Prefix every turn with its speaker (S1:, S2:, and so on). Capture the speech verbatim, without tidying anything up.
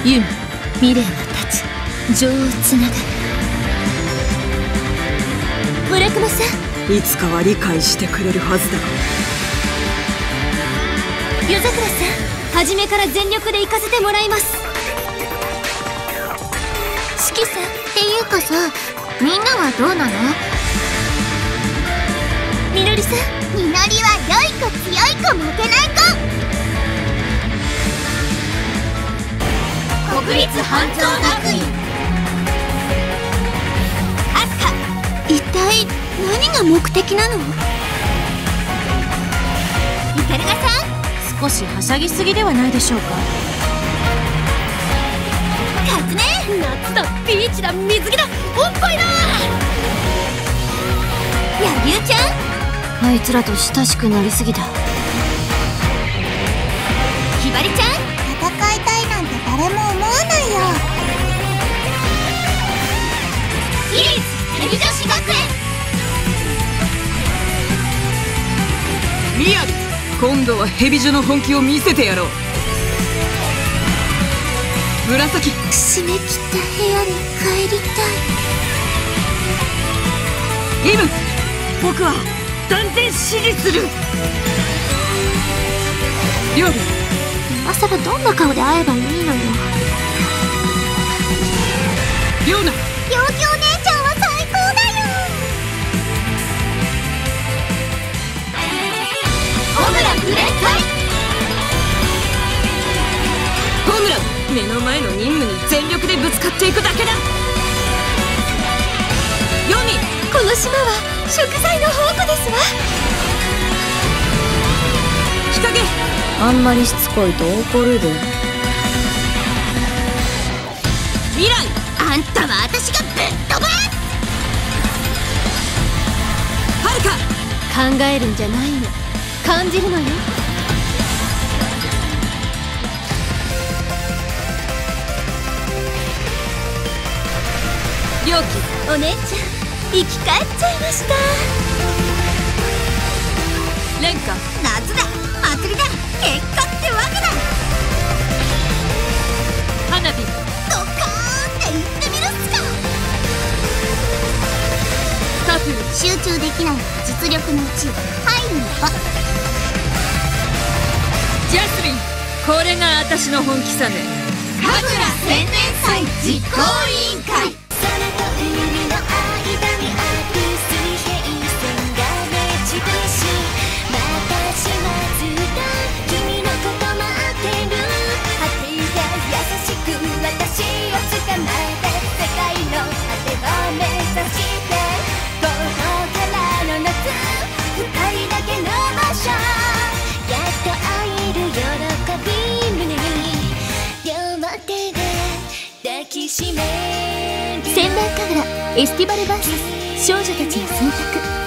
S1: ユミ、ミレイが立ち、情をつなぐ。村雲さん、
S2: いつかは理解してくれるはずだ。
S1: 夜桜さん、初めから全力で行かせてもらいます。四季さんっていうかさ、みんなはどうなの？みのりさん、みのりは良い子、強い子、負けない子。国立半蔵学院。アスカ、一体何が目的なの？イカルガさん、少しはしゃぎすぎではないでしょうか。カズネ、夏だ、ビーチだ、水着だ、おっぱいだ。ヤリュウちゃん、あいつらと親しくなりすぎだ。ひばりちゃん、戦いたいなんて誰も思わないよ。イリス、テレビ女子学園。
S2: ミヤル、今度はヘビ女の本気を見せてやろう。紫、
S1: 締め切った部屋に帰りたい。
S2: イム、僕は断然支持する。リョウル、
S1: 今さらどんな顔で会えばいいのよ。
S2: リョウナ、
S1: 陽気お姉ちゃんは最高だよ。ホムラブレンタイ。
S2: ホムラ、目の前の任務に全力でぶつかっていくだけだ。ヨミ、
S1: この島は食材の宝庫ですわ。
S2: 日陰、
S1: あんまりしつこいと怒るで。
S2: 未来、
S1: あんたは私がぶっ飛ばす。
S2: はるか、
S1: 考えるんじゃないの、感じるのよ。
S2: 良気、
S1: お姉ちゃん、生き返っちゃいました。
S2: 蓮華、
S1: 夏だ、祭りだ、結果ってわけだ。
S2: 花火、
S1: ドカーンって言ってみるっすか。
S2: タフル、
S1: 集中できない実力のうち入るのば。
S2: ジャスミン、これが私の本気さね。
S1: 神楽青年祭実行委員会。千番神楽エスティバル ブイエス 少女たちの選択。